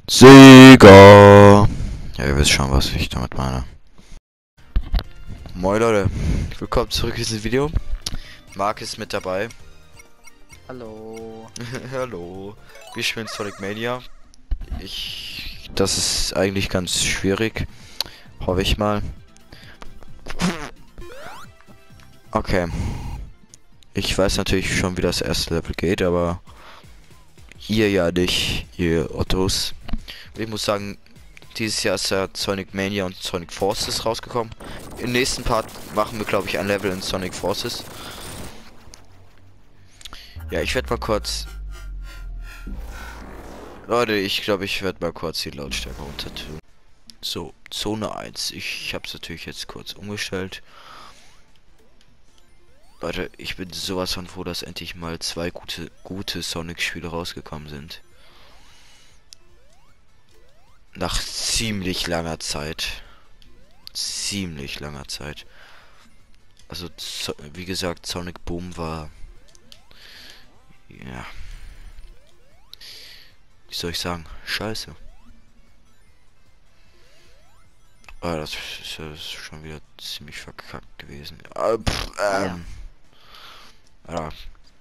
Sega. Ja, ihr wisst schon, was ich damit meine. Moin Leute, willkommen zurück in diesem Video. Marc ist mit dabei. Hallo. Hallo. Wir spielen Sonic Mania. Das ist eigentlich ganz schwierig. Hoffe ich mal. Okay. Ich weiß natürlich schon, wie das erste Level geht, aber ihr ja nicht, ihr Ottos. Ich muss sagen, dieses Jahr ist ja Sonic Mania und Sonic Forces rausgekommen. Im nächsten Part machen wir, glaube ich, ein Level in Sonic Forces. Ja, ich werde mal kurz... Leute, ich glaube, ich werde mal kurz die Lautstärke runter tun. So, Zone 1. Ich habe es natürlich jetzt kurz umgestellt. Leute, ich bin sowas von froh, dass endlich mal zwei gute Sonic-Spiele rausgekommen sind. Nach ziemlich langer Zeit. Ziemlich langer Zeit. Also, wie gesagt, Sonic Boom war... Ja. Wie soll ich sagen? Scheiße. Ah, das ist schon wieder ziemlich verkackt gewesen. Ja.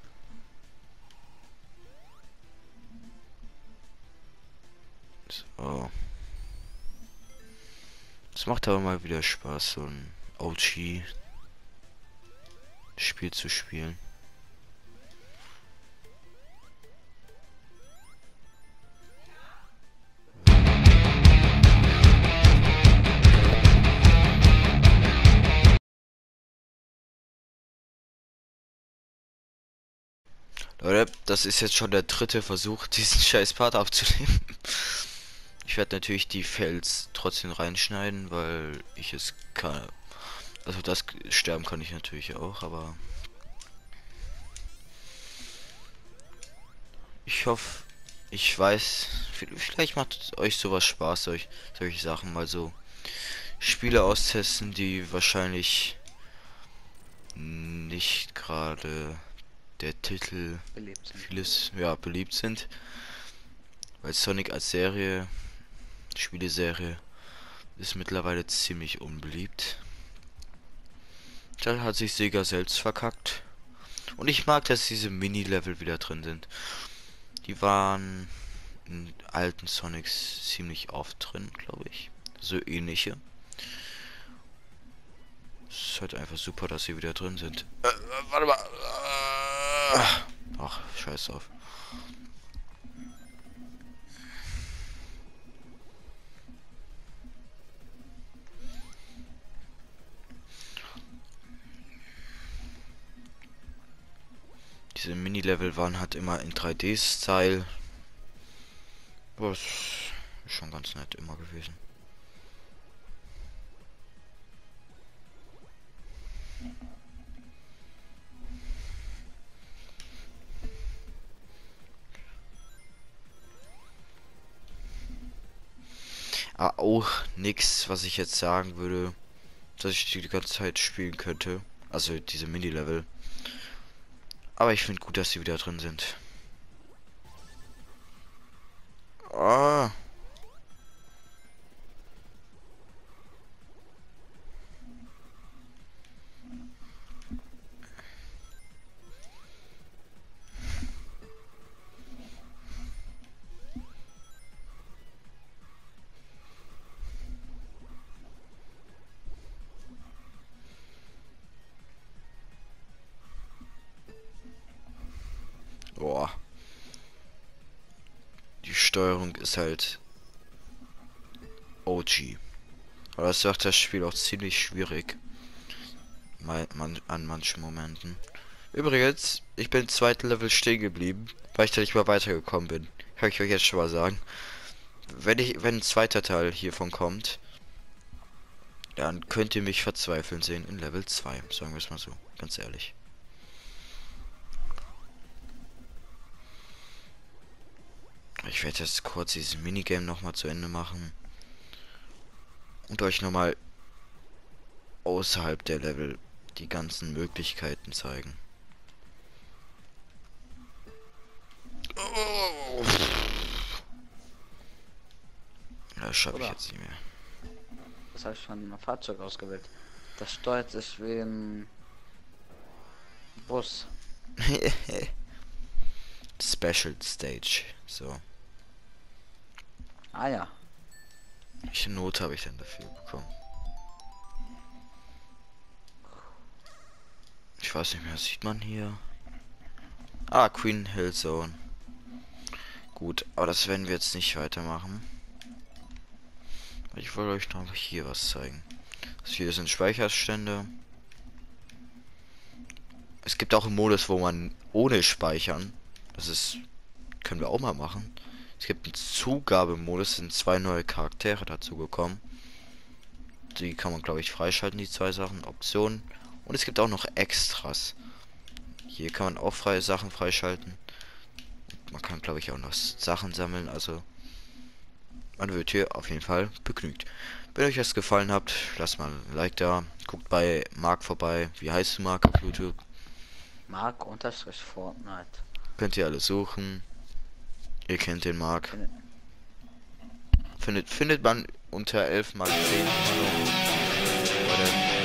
So. Es macht aber mal wieder Spaß, so ein OG-Spiel zu spielen. Leute, das ist jetzt schon der dritte Versuch, diesen scheiß Part aufzunehmen. Ich werde natürlich die Fails trotzdem reinschneiden, weil ich es kann. Also das sterben kann ich natürlich auch, aber ich hoffe, ich weiß, vielleicht macht euch sowas Spaß, solche Sachen mal so Spiele austesten, die wahrscheinlich nicht gerade der Titel vieles beliebt sind, weil Sonic als Spieleserie ist mittlerweile ziemlich unbeliebt. Da hat sich Sega selbst verkackt. Und ich mag, dass diese Mini-Level wieder drin sind. Die waren in alten Sonics ziemlich oft drin, glaube ich. So ähnliche. Es ist halt einfach super, dass sie wieder drin sind. Warte mal. Ach, scheiß drauf. Diese Mini-Level waren halt immer in 3D-Style. Was ist schon ganz nett immer gewesen. Aber auch nichts, was ich jetzt sagen würde, dass ich die ganze Zeit spielen könnte. Also diese Mini-Level. Aber ich finde gut, dass sie wieder drin sind. Ah. Boah. Die Steuerung ist halt OG. Aber das macht das Spiel auch ziemlich schwierig. An manchen Momenten. Übrigens, ich bin im zweiten Level stehen geblieben, weil ich da nicht mal weitergekommen bin. Kann ich euch jetzt schon mal sagen. Wenn ein zweiter Teil hiervon kommt, dann könnt ihr mich verzweifeln sehen in Level 2. Sagen wir es mal so, ganz ehrlich. Ich werde jetzt kurz dieses Minigame nochmal zu Ende machen. Und euch nochmal außerhalb der Level die ganzen Möglichkeiten zeigen. Das schaffe ich Oder? jetzt nicht mehr. Das habe ich von einem Fahrzeug ausgewählt. Das steuert sich wie ein Bus. Special Stage. So. Ah ja. Welche Note habe ich denn dafür bekommen? Ich weiß nicht mehr, was sieht man hier? Ah, Queen Hill Zone. Gut, aber das werden wir jetzt nicht weitermachen. Ich wollte euch noch hier was zeigen. Das hier sind Speicherstände. Es gibt auch einen Modus, wo man ohne Speichern, das ist, können wir auch mal machen. Es gibt einen Zugabemodus, sind 2 neue Charaktere dazu gekommen. Die kann man, glaube ich, freischalten, die 2 Sachen, Optionen. Und es gibt auch noch Extras. Hier kann man auch freie Sachen freischalten. Man kann, glaube ich, auch noch Sachen sammeln, also man wird hier auf jeden Fall begnügt. Wenn euch das gefallen hat, lasst mal ein Like da. Guckt bei Marc vorbei. Wie heißt du, Marc, auf YouTube? Mark-Fortnite. Könnt ihr alle suchen. Ihr kennt den Marc. Findet man unter 11 mal 10. Leute.